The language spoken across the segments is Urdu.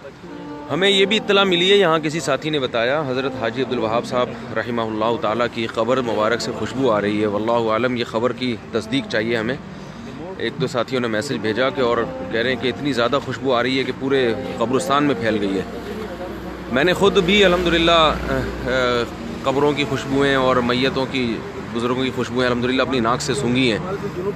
ہمیں یہ بھی اطلاع ملی ہے، یہاں کسی ساتھی نے بتایا حضرت حاجی عبدالوہاب صاحب رحمہ اللہ تعالیٰ کی قبر مبارک سے خوشبو آ رہی ہے، واللہ عالم یہ خبر کی تصدیق چاہیے ہمیں۔ ایک دو ساتھیوں نے میسج بھیجا کہ اور کہہ رہے ہیں کہ اتنی زیادہ خوشبو آ رہی ہے کہ پورے قبرستان میں پھیل گئی ہے۔ میں نے خود بھی الحمدللہ قبروں کی خوشبوئیں اور میتوں کی، بزرگوں کی خوشبوئیں الحمدللہ اپنی ناک سے سونگھی ہیں۔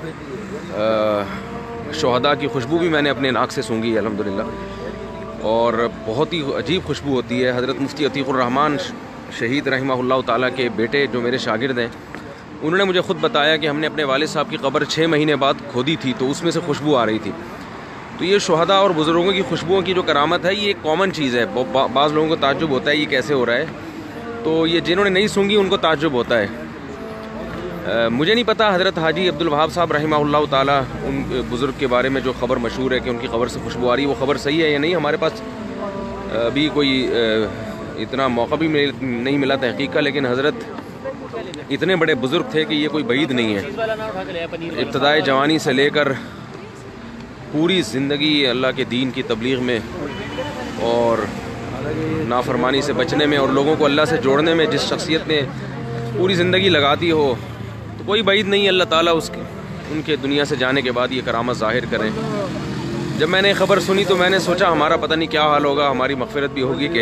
شہداء کی خوشبو بھی میں نے اپنے ناک سے سونگھی ہے الحمدللہ، اور بہت ہی عجیب خوشبو ہوتی ہے۔ حضرت مفتی عتیق الرحمن شہید رحمہ اللہ تعالیٰ کے بیٹے جو میرے شاگرد ہیں، انہوں نے مجھے خود بتایا کہ ہم نے اپنے والد صاحب کی قبر 6 مہینے بعد کھودی تھی تو اس میں سے خوشبو آ رہی تھی۔ تو یہ شہداء اور بزرگوں کی خوشبوؤں کی جو کرامت ہے، یہ ایک کامن چیز ہے۔ بعض لوگوں کو تعجب ہوتا ہے یہ کیسے ہو رہا ہے، تو یہ جنہوں نے نہیں سونگھی ان کو تعجب ہوتا ہے۔ مجھے نہیں پتا حضرت حاجی عبدالوہاب صاحب رحمہ اللہ تعالیٰ ان بزرگ کے بارے میں جو خبر مشہور ہے کہ ان کی قبر سے خوشبو آ رہی ہے، وہ خبر صحیح ہے یا نہیں۔ ہمارے پاس ابھی کوئی اتنا موقع بھی نہیں ملا تحقیق کا، لیکن حضرت اتنے بڑے بزرگ تھے کہ یہ کوئی بعید نہیں ہے۔ ابتدائے جوانی سے لے کر پوری زندگی اللہ کے دین کی تبلیغ میں اور نافرمانی سے بچنے میں اور لوگوں کو اللہ سے جوڑنے میں جس شخصیت نے پوری زندگی لگاتی ہو، تو کوئی بعید نہیں اللہ تعالیٰ ان کے دنیا سے جانے کے بعد یہ کرامت ظاہر کریں۔ جب میں نے خبر سنی تو میں نے سوچا ہمارا پتہ نہیں کیا حال ہوگا، ہماری مغفرت بھی ہوگی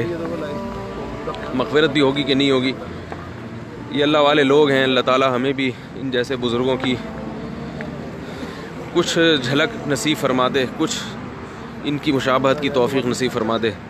کہ نہیں ہوگی۔ یہ اللہ والے لوگ ہیں، اللہ تعالیٰ ہمیں بھی ان جیسے بزرگوں کی کچھ جھلک نصیب فرما دے، کچھ ان کی مشابہت کی توفیق نصیب فرما دے۔